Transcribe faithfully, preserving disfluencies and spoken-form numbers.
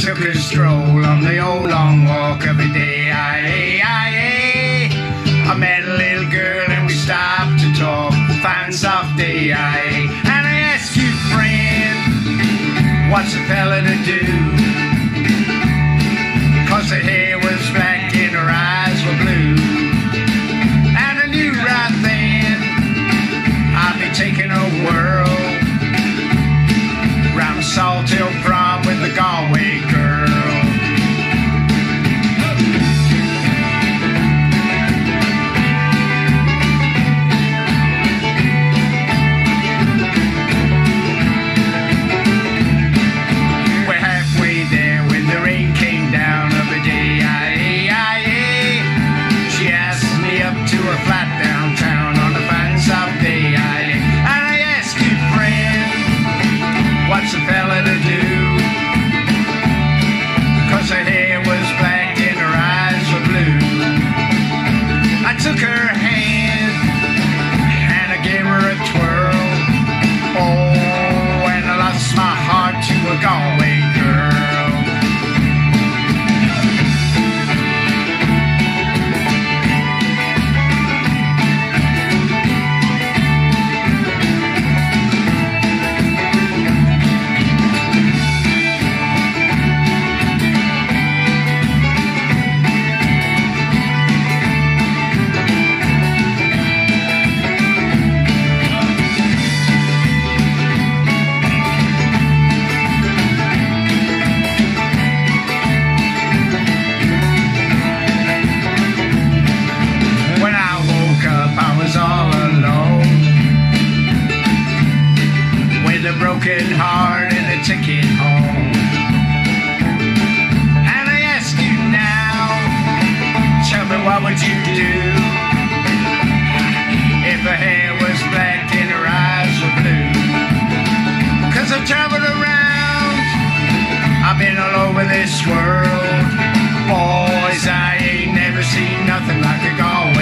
took a stroll on the old long walk of a day. I, I, I met a little girl and we stopped to talk. Fine soft day, I, and I asked you, friend, what's a fella to do? Cause her hair was black and her eyes were blue. And I knew right then I'd be taking a whirl round Salt Hill Prom with the Galway girl. We're halfway there when the rain came down of a day. I, I, she asked me up to her flat downtown on a fine soft day. I, and I asked you, friend, what's a fella to do? Cause her hair was black and her eyes were blue. I took her hand and I gave her a twirl. Oh, and I lost my heart to a Galway girl. Broken heart and a ticket home. And I ask you now, tell me what would you do if her hair was black and her eyes were blue? Cause I've traveled around, I've been all over this world. Boys, I ain't never seen nothing like a Galway